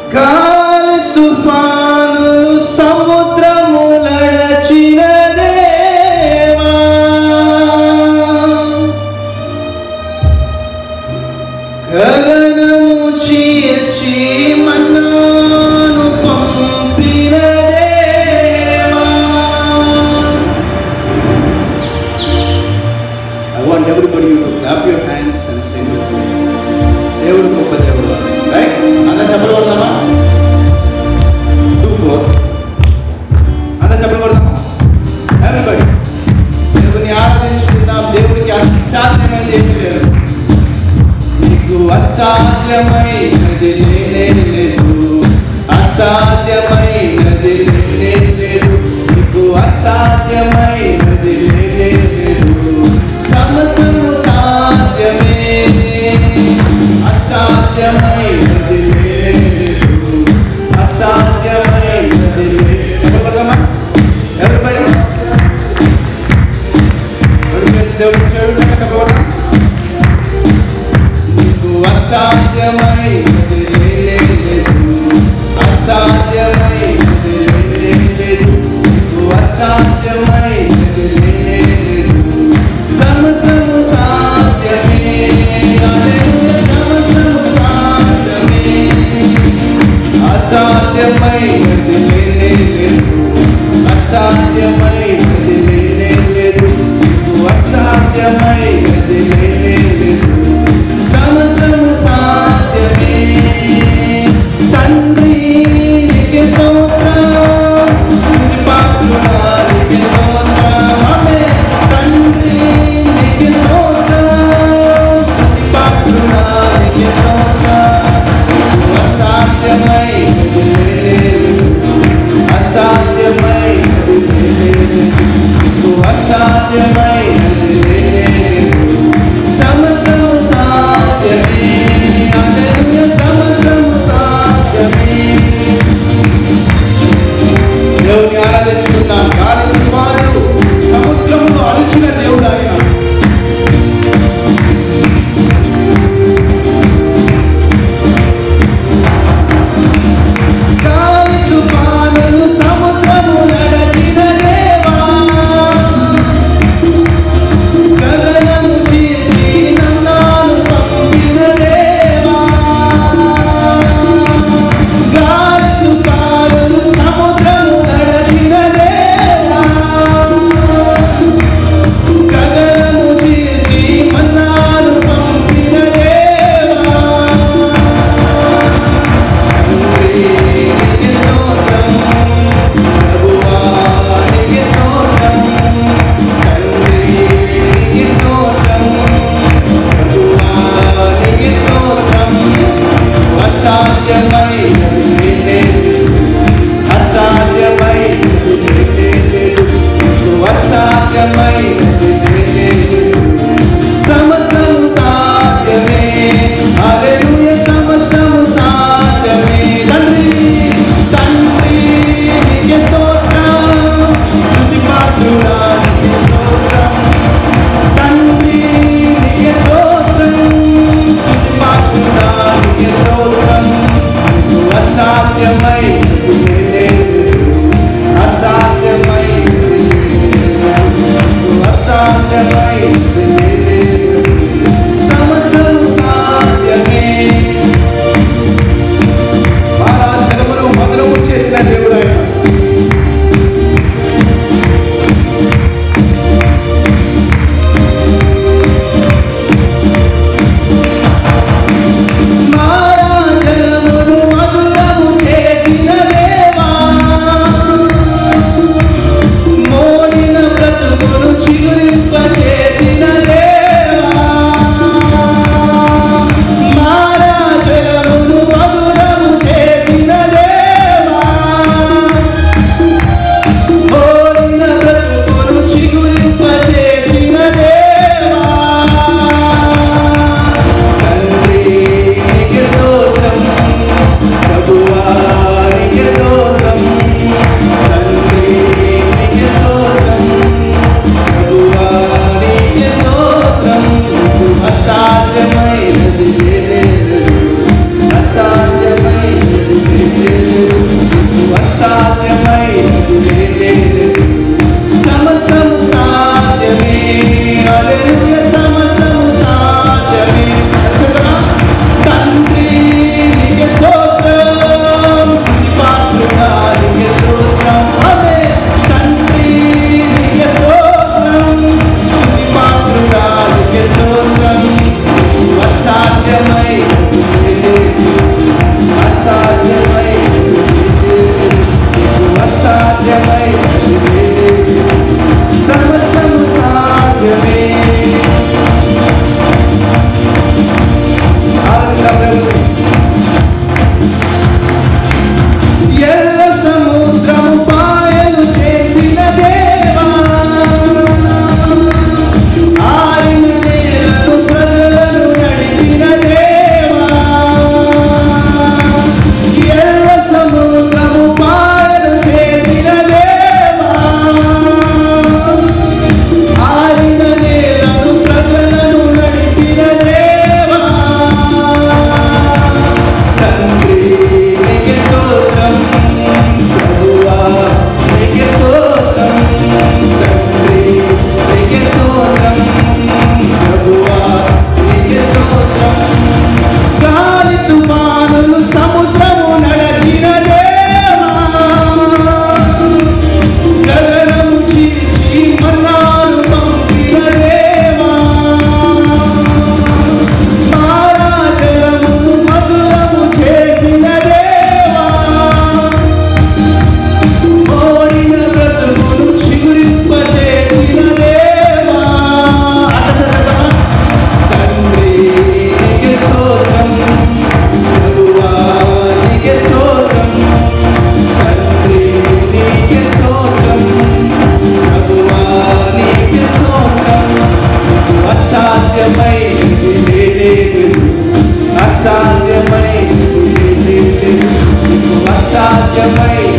గాలి తుఫాను సముద్రము నడచిన దేవా, గగనము చీల్చి మన్నాను పంపిన దేవా. I want everybody to clap your hands and sing with me. దేవుడు గొప్ప దేవుడు, రైట్? అంతా చెప్పలు కొడదామా? 2-4 అంతా చెప్పలు కొడదామా? ఎవ్రీబడి దేవుని ఆరాధించుకుందాం. దేవుడికి అసాధ్యమైనది ఏమీ లేదు. నీకు అసాధ్యమైనది లేనే లేదు, అసాధ్యమైనది లేనే లేదు, నీకు అసాధ్యమైనది లేనే లేదు. సమస్తము సాధ్యమే, అసాధ్యమైనది లేదు, అసాధ్యమైనది లేదు. ఎవరిబడి దేవుడు చెప్పబోతా. నీకు అసాధ్యమైనది లేదు, అసాధ్యమైనది లేదు, నీకు అసాధ్యమైనది లేదు. సమస్తము సాధ్యమే, సమస్తము సాధ్యమే, అసాధ్యమైనది లేదు, అసాధ్యమైనది లేదు, నీకు అసాధ్యమైనది లేదు. సమస్తము సాధ్యమే. తండ్రి నీకే స్తోత్రం, స్తుతి పాత్రుడా నీకే స్తోత్రం. ఆమేన్. తండ్రి నీకే స్తోత్రం, స్తుతి పాత్రుడా నీకే స్తోత్రం. నీకు అసాధ్యమైనది లేదు, అసాధ్యమైనది లేదు, నీకు అసాధ్యమైనది లేదు. సమస్తము సాధ్యమే, హల్లెలూయా, సమస్తము సాధ్యమే. దేవుని ఆరాధించుకుందాం. గాలి తుఫాను సముద్రంలో అణిచిన దేవుడు ఆయన. గాలి తుఫాను సముద్రము నడచిన దేవా, గగనము చీల్చి నన్నాను పంపిన దేవా. గాలి తుఫాను సముద్రము నడచిన దేవా, గగనము చీల్చి మన్నాను పంపిన దేవా. తండ్రి నీకే స్తోత్రం, ప్రభువా నీకే స్తోత్రం. తండ్రి నీకే స్తోత్రం, ప్రభువా నీకే స్తోత్రం. అసాధ్యమైనది లేదు, అసాధ్యమైనది లేదు, నీకు అసాధ్యమైనది లేదు. సమస్తము సాధ్యమే, హల్లెలూయా, సమస్తము సాధ్యమే. తండ్రి తండ్రి నీకే స్తోత్రం, స్తుతి పాత్రుడా నీకే స్తోత్రం. తండ్రి నీకే స్తోత్రం, స్తుతి పాత్రుడా నీకే స్తోత్రం. నీకు అసాధ్యమైనది లేదు, అసాధ్యమైనది లేదు, నీకు అసాధ్యమైనది లేదు. సమస్తము సాధ్యమే. ఆరాధనమును మొదలు చేసిన దేవుడు ఆయన. మారాజనమును మధురము చేసిన అసాధ్యమైన